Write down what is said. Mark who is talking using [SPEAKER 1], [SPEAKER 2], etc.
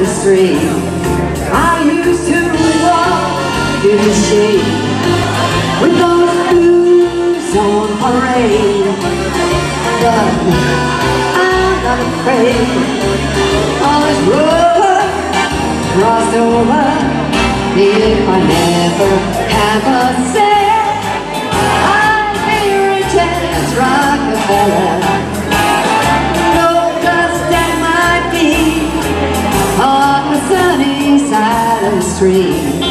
[SPEAKER 1] the street. I used to walk in the shade with those blues on parade, but I'm not afraid. All this road crossed over, if I never have a cent, I'd be rich as Rockefeller. No dust at my feet on the sunny side of the street.